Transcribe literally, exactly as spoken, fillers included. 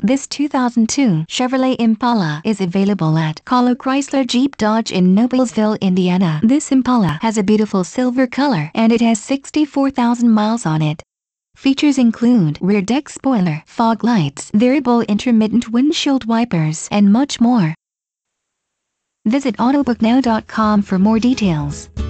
This two thousand two Chevrolet Impala is available at Kahlo Chrysler Jeep Dodge in Noblesville, Indiana. This Impala has a beautiful silver color and it has sixty-four thousand miles on it. Features include rear deck spoiler, fog lights, variable intermittent windshield wipers, and much more. Visit autobook now dot com for more details.